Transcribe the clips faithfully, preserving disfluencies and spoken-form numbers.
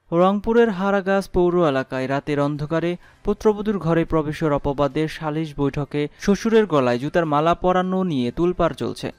রংপুরের হারাগাছ পৌর এলাকায় রাতের অন্ধকারে পুত্রবধূর ঘরে প্রবেশের অপবাদে সালিশ বৈঠকে শ্বশুরের গলায় জুতার মালা পরানো নিয়ে তুলপাড় চলছে।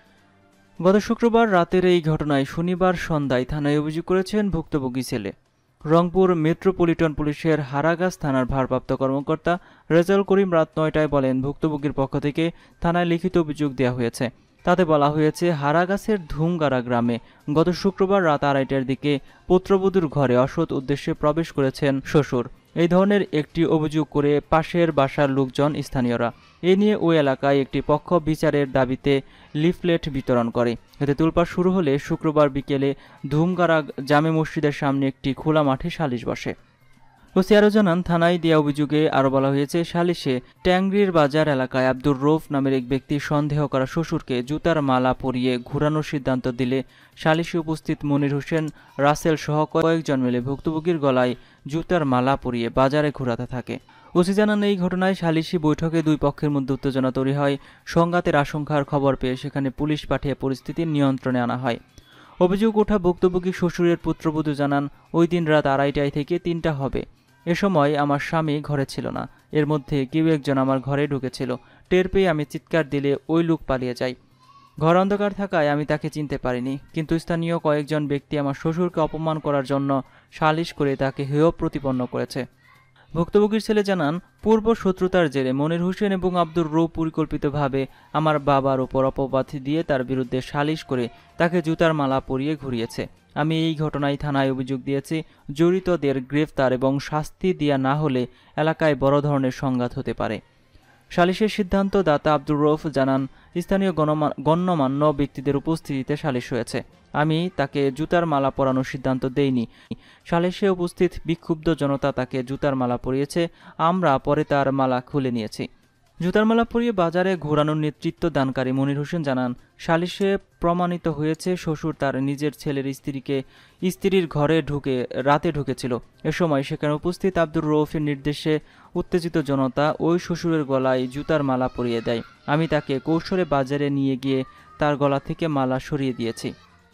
গত শুক্রবার রাতের এই ঘটনায় শনিবার সন্ধ্যায় থানায় অভিযোগ করেছেন ভুক্তভোগী ছেলে। রংপুর মেট্রোপলিটন পুলিশের হারাগাছ থানার ভারপ্রাপ্ত কর্মকর্তা রেজাউল করিম রাত নয়টায় বলেন, ভুক্তভোগীর পক্ষ থেকে থানায় লিখিত অভিযোগ দেওয়া হয়েছে। তাতে বলা হয়েছে, হারাগাছের ধুমগাড়া গ্রামে গত শুক্রবার রাত আড়াইটার দিকে পুত্রবধূর ঘরে অসৎ উদ্দেশ্যে প্রবেশ করেছেন শ্বশুর। এই ধরনের একটি অভিযোগ করে পাশের বাসার লোকজন স্থানীয়রা এ নিয়ে ওই এলাকায় একটি পক্ষ বিচারের দাবিতে লিফলেট বিতরণ করে। এতে তুলপাড় শুরু হলে শুক্রবার বিকেলে ধুমগাড়া জামে মসজিদের সামনে একটি খোলা মাঠে সালিশ বসে। ওসি আরও জানান, থানায় দেওয়া অভিযোগে আরও বলা হয়েছে, সালিশে ট্যাংরির বাজার এলাকায় আব্দুর রৌফ নামের এক ব্যক্তি সন্দেহ করা শ্বশুরকে জুতার মালা পরিয়ে ঘুরানোর সিদ্ধান্ত দিলে সালিশে উপস্থিত মনির হোসেন, রাসেল সহ কয়েকজন মিলে ভুক্তভোগীর গলায় জুতার মালা পরিয়ে বাজারে ঘুরাতে থাকে। ওসি জানান, এই ঘটনায় সালিশি বৈঠকে দুই পক্ষের মধ্যে উত্তেজনা তৈরি হয়। সংঘাতের আশঙ্কার খবর পেয়ে সেখানে পুলিশ পাঠিয়ে পরিস্থিতি নিয়ন্ত্রণে আনা হয়। অভিযোগ ওঠা ভুক্তভোগী শ্বশুরের পুত্রবধূ জানান, ওই দিন রাত আড়াইটায় থেকে তিনটা হবে। এ সময় আমার স্বামী ঘরে ছিল না। এর মধ্যে কেউ একজন আমার ঘরে ঢুকেছিল। টের পেয়ে আমি চিৎকার দিলে ওই লোক পালিয়ে যায়। ঘর অন্ধকার থাকায় আমি তাকে চিনতে পারিনি, কিন্তু স্থানীয় কয়েকজন ব্যক্তি আমার শ্বশুরকে অপমান করার জন্য সালিশ করে তাকে হেয় প্রতিপন্ন করেছে। ভুক্তভোগীর ছেলে জানান, পূর্ব শত্রুতার জেরে মনির হোসেন এবং আব্দুর রৌফ পরিকল্পিতভাবে আমার বাবার উপর অপবাদ দিয়ে তার বিরুদ্ধে সালিশ করে তাকে জুতার মালা পরিয়ে ঘুরিয়েছে। আমি এই ঘটনায় থানায় অভিযোগ দিয়েছি। জড়িতদের গ্রেফতার এবং শাস্তি দেয়া না হলে এলাকায় বড় ধরনের সংঘাত হতে পারে। সালিশের সিদ্ধান্ত দাতা আব্দুর রৌফ জানান, স্থানীয় গণ্যমান্য ব্যক্তিদের উপস্থিতিতে সালিশ হয়েছে। আমি তাকে জুতার মালা পরানোর সিদ্ধান্ত দেইনি। সালিশে উপস্থিত বিক্ষুব্ধ জনতা তাকে জুতার মালা পরিয়েছে। আমরা পরে তার মালা খুলে নিয়েছি। জুতার মালা পরিয়ে বাজারে ঘোরানোর নেতৃত্ব দানকারী মনির হোসেন জানান, সালিশে প্রমাণিত হয়েছে শ্বশুর তার নিজের ছেলের স্ত্রীকে স্ত্রীর ঘরে ঢুকে রাতে ঢুকেছিল। এ সময় সেখানে উপস্থিত আব্দুর রৌফের নির্দেশে উত্তেজিত জনতা ওই শ্বশুরের গলায় জুতার মালা পরিয়ে দেয়। আমি তাকে কৌশলে বাজারে নিয়ে গিয়ে তার গলা থেকে মালা সরিয়ে দিয়েছি।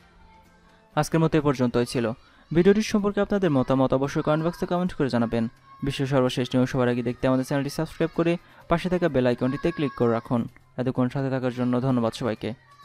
আজকের মতো এ পর্যন্তই ছিল। ভিডিওটির সম্পর্কে আপনাদের মতামত অবশ্যই কমেন্ট বক্সে কমেন্ট করে জানাবেন। বিশ্বের সর্বশেষ নিউজ সবার আগে দেখতে আমাদের চ্যানেলটি সাবস্ক্রাইব করে পাশে থাকা বেল আইকনটিতে ক্লিক করে রাখুন। এতক্ষণ সাথে থাকার জন্য ধন্যবাদ সবাইকে।